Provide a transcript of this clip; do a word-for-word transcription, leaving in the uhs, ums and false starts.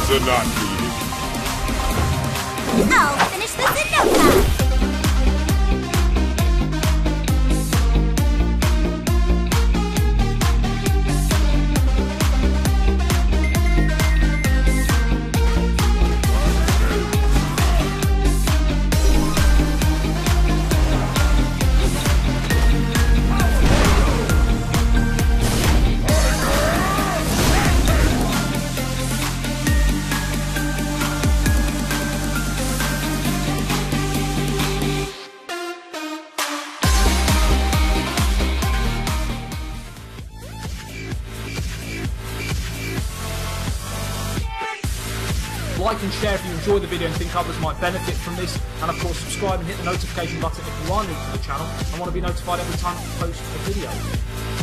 Supplies are not needed. I'll finish this in no time. Like and share if you enjoy the video and think others might benefit from this, and of course subscribe and hit the notification button if you are new to the channel and want to be notified every time I post a video.